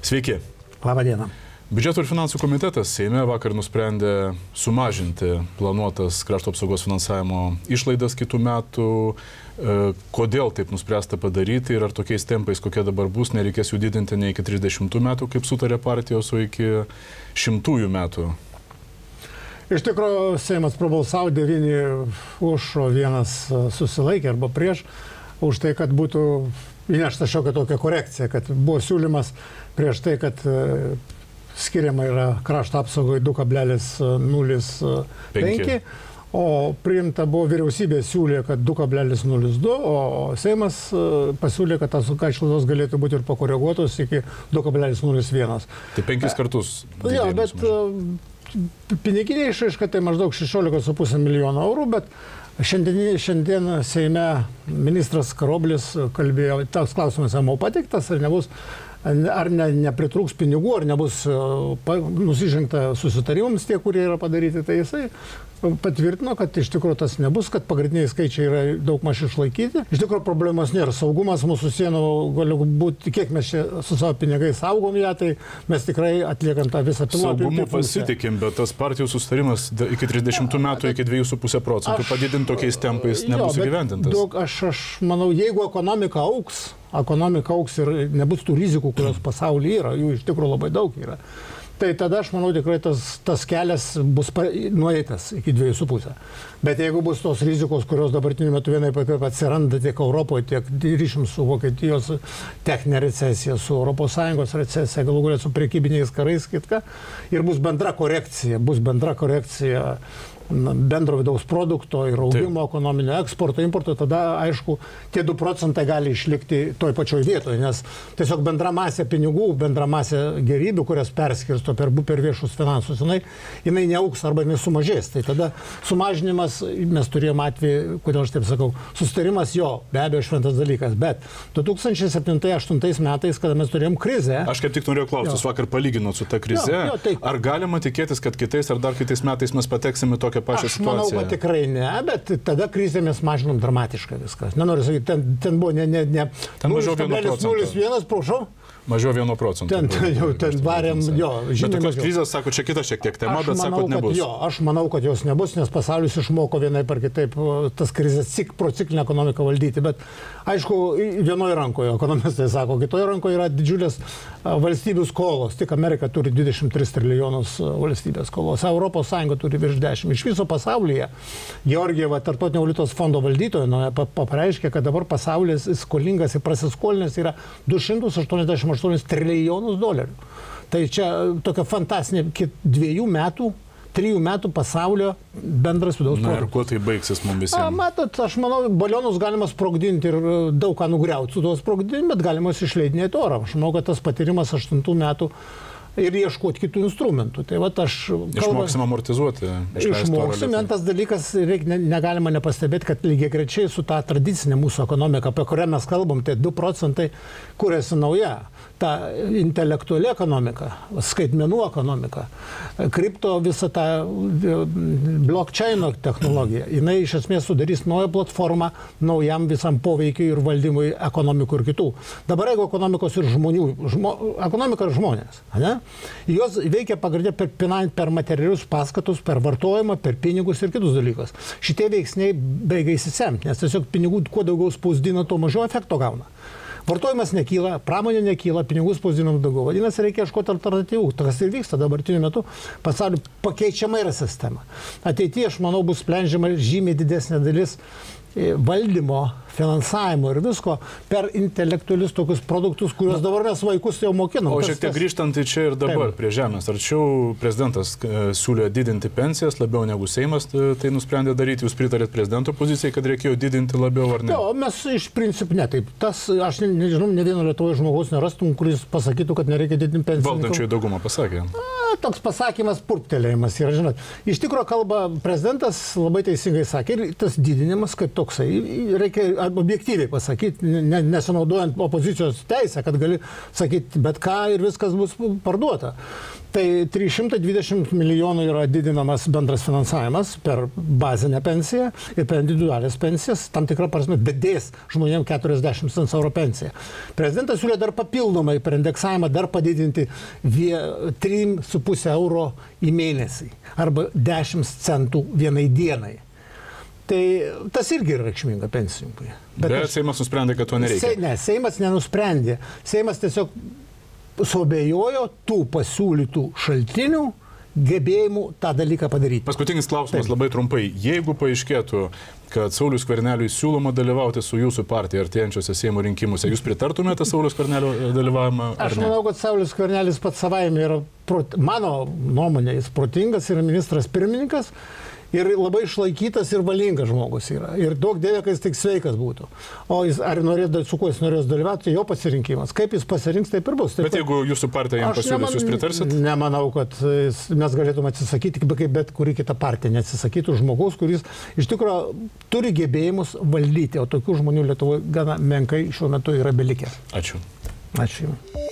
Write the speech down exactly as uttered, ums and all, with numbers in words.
Sveiki. Labą dieną. Biudžeto ir finansų komitetas Seime vakar nusprendė sumažinti planuotas krašto apsaugos finansavimo išlaidas kitų metų. Kodėl taip nuspręsta padaryti ir ar tokiais tempais, kokie dabar bus, nereikės jų didinti ne iki trisdešimtų metų, kaip sutarė partijos, o iki šimtųjų metų? Iš tikrųjų, Seimas prabalsavo devyni už, o vienas susilaikė arba prieš, už tai, kad būtų įnešta šiokia tokia korekcija, kad buvo siūlymas prieš tai, kad skiriama yra krašto apsaugai du kablelis nulis penki, o priimta buvo vyriausybė siūlė, kad du kablelis nulis du, o Seimas pasiūlė, kad tas išlaidos galėtų būti ir pakoreguotos iki du kablelis nulis vienas. Tai penkis kartus. Jo, bet piniginė išraiška tai maždaug šešiolika su puse milijono eurų, bet šiandien, šiandien Seime ministras Karoblis kalbėjo, toks klausimas jam buvo pateiktas, ar nebus, ar ne, nepritrūks pinigų, ar nebus nusižengta susitarimams tie, kurie yra padaryti, tai jisai patvirtino, kad iš tikrųjų tas nebus, kad pagrindiniai skaičiai yra daug maž išlaikyti. Iš tikrųjų problemas nėra. Saugumas mūsų sienų gali būti, kiek mes čia su savo pinigai saugom ją, tai mes tikrai atliekam tą visą pilną. Saugumu pasitikim, bet tas partijų sustarimas iki trisdešimtų metų iki dviejų su puse procentų padidinti tokiais tempais nebus įgyvendintas. Daug, aš, aš manau, jeigu ekonomika auks, ekonomika auks ir nebus tų rizikų, kurios pasaulyje yra, jų iš tikrųjų labai daug yra. Tai tada aš manau tikrai tas, tas kelias bus nueitas iki dviejų su puse. Bet jeigu bus tos rizikos, kurios dabartiniu metu vienai atsiranda tiek Europoje, tiek ryšim su Vokietijos techninė recesija, su Europos Sąjungos recesija, galų galia su prekybiniais karais, kitka, ir bus bendra korekcija, bus bendra korekcija bendro vidaus produkto ir augimo, taip, ekonominio eksporto, importo, tada, aišku, tie du procentai gali išlikti toj pačioj vietoje, nes tiesiog bendra masė pinigų, bendra masė gerybių, kurias perskirsto per, per viešus finansus, jinai, jinai neauks arba jinai sumažės. Tai tada sumažinimas, mes turėjom atvejį, kodėl aš taip sakau, sustarimas jo, be abejo, šventas dalykas, bet du tūkstančiai septintais aštuntais metais, kada mes turėjom krizę. Aš kaip tik norėjau klausyti, vakar palyginot su ta krize, jo, jo, tai, ar galima tikėtis, kad kitais ar dar kitais metais mes pateksime tokią pačią aš situaciją? Manau, kad tikrai ne, bet tada krizę mes mažinom dramatiškai viskas. Nenoriu sakyti, ten, ten buvo ne, ne, ne. Ten mažiau vieno procento. nulis vienas, prašau. Mažiau vieno procento. Ten, ten jau ten varėm, jo, žinoma. Bet tokios krizės, sako, čia kita šiek tiek tema, bet sako, nebus. Jo, aš manau, kad jos nebus, nes pasaulis išmoko vienai par kitaip tas krizės cik, prociklinę ekonomiką valdyti. Bet, aišku, vienoje rankoje, ekonomistai sako, kitoje rankoje yra didžiulės valstybių skolos. Tik Amerika turi dvidešimt tris trilijonus valstybės skolos. Europos Sąjunga turi virš dešimt. Iš viso pasaulyje Georgieva, Tarptautinio valiutos fondo valdytoja, pareiškė, kad dabar pasaulis skolingas ir prasiskolinęs yra du šimtus aštuoniasdešimt aštuonis trilijonus dolerių. Tai čia tokia fantastinė dviejų metų, trijų metų pasaulio bendras vidaus produktas. Na ir kuo tai baigsis mums visiems? A, matot, aš manau, balionus galima sprogdinti ir daug ką nugriauti su tuos sprogdinti, bet galima išleidinėti orą. Aš manau, kad tas patyrimas aštuntų metų ir ieškoti kitų instrumentų. Tai vat aš išmoksim amortizuoti. Išmoksim, tas dalykas reik, ne, negalima nepastebėti, kad lygiai grečiai su ta tradicinė mūsų ekonomika, apie kurią mes kalbam, tai du procentai kuriasi nauja. Ta intelektuali ekonomika, skaitmenų ekonomika, kripto visą tą blockchain technologiją, jinai iš esmės sudarys naują platformą naujam visam poveikiui ir valdymui ekonomikų ir kitų. Dabar jeigu ekonomikos ir žmonių, žmo, ekonomika ir žmonės, ne? Jos veikia pagrindė per, per materialius paskatus, per vartojimą, per pinigus ir kitus dalykus. Šitie veiksniai baigia įsisemti, nes tiesiog pinigų kuo daugiau spausdina, tuo mažiau efekto gauna. Vartojimas nekyla, pramonė nekyla, pinigų spausdinam daugiau. Vadinasi, reikia ieškoti alternatyvų. Tas ir vyksta dabartiniu metu. Pasauliu pakeičiama yra sistema. Ateityje, aš manau, bus sprendžiama žymiai didesnė dalis valdymo, finansavimo ir visko per intelektualius tokius produktus, kuriuos dabar mes vaikus jau mokinam. O šiek tiek grįžtant į čia ir dabar prie žemės. Arčiau prezidentas siūlė didinti pensijas labiau negu Seimas tai nusprendė daryti. Jūs pritarėt prezidento pozicijai, kad reikėjo didinti labiau ar ne? Jo, mes iš principų ne taip. Tas, aš nežinau, ne vieno Lietuvoje žmogaus nerastum, kuris pasakytų, kad nereikia didinti pensijų. Valdančioji dauguma pasakė. A, toks pasakymas purptelėjimas yra, žinot. Iš tikrųjų kalba prezidentas labai teisingai sakė ir tas didinimas kaip toksai reikia objektyviai pasakyti, ne, nesinaudojant opozicijos teisę, kad gali sakyti bet ką ir viskas bus parduota. Tai trys šimtai dvidešimt milijonų yra didinamas bendras finansavimas per bazinę pensiją ir per individualias pensijas, tam tikrą prasme didės žmonėms keturiasdešimt eurų pensiją. Prezidentas siūlė dar papildomai per indeksavimą dar padidinti tris su puse euro į mėnesį arba dešimt centų vienai dienai. Tai tas irgi yra reikšminga pensininkui. Bet, Bet aš... Seimas nusprendė, kad to nereikia. Se, ne, Seimas nenusprendė. Seimas tiesiog suabejojo tų pasiūlytų šaltinių gebėjimų tą dalyką padaryti. Paskutinis klausimas. Taip. Labai trumpai. Jeigu paaiškėtų, kad Sauliui Skverneliui siūloma dalyvauti su jūsų partija artėjančiose Seimo rinkimuose, jūs pritartumėte Sauliaus Skvernelio dalyvavimą? Aš manau, kad Saulius Skvernelis pats savaime yra, prot... mano nuomonė, jis protingas, yra ministras pirmininkas. Ir labai išlaikytas ir valingas žmogus yra. Ir daug dėvė, kad jis tik sveikas būtų. O jis, ar norės, su kuo jis norės dalyvauti, jo pasirinkimas. Kaip jis pasirinks, taip ir bus. Taip, bet jeigu jūsų partija jam pasiūlys, neman, jūs pritarsit? Nemanau, kad mes galėtume atsisakyti, kaip bet kuri kita partija neatsisakytų žmogaus, kuris iš tikrųjų turi gebėjimus valdyti, o tokių žmonių Lietuvoje gana menkai šiuo metu yra belikęs. Ačiū. Ačiū.